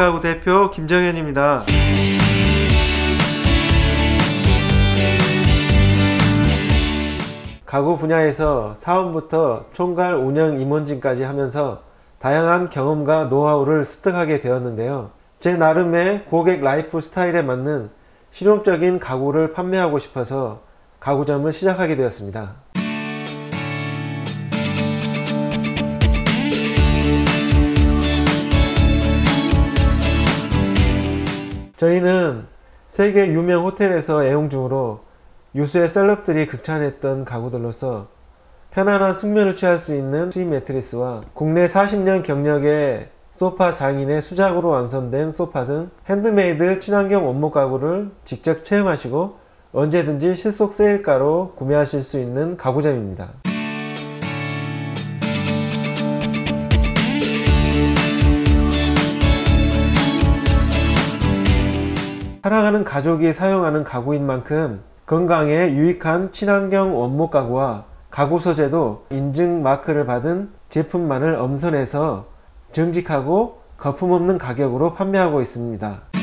주택가구 대표 김정현입니다. 가구 분야에서 사원부터 총괄 운영 임원진까지 하면서 다양한 경험과 노하우를 습득하게 되었는데요. 제 나름의 고객 라이프 스타일에 맞는 실용적인 가구를 판매하고 싶어서 가구점을 시작하게 되었습니다. 저희는 세계 유명 호텔에서 애용 중으로 유수의 셀럽들이 극찬했던 가구들로서 편안한 숙면을 취할 수 있는 수입 매트리스와 국내 40년 경력의 소파 장인의 수작으로 완성된 소파 등 핸드메이드 친환경 원목 가구를 직접 체험하시고 언제든지 실속 세일가로 구매하실 수 있는 가구점입니다. 사랑하는 가족이 사용하는 가구인 만큼 건강에 유익한 친환경 원목 가구와 가구 소재도 인증 마크를 받은 제품만을 엄선해서 정직하고 거품없는 가격으로 판매하고 있습니다.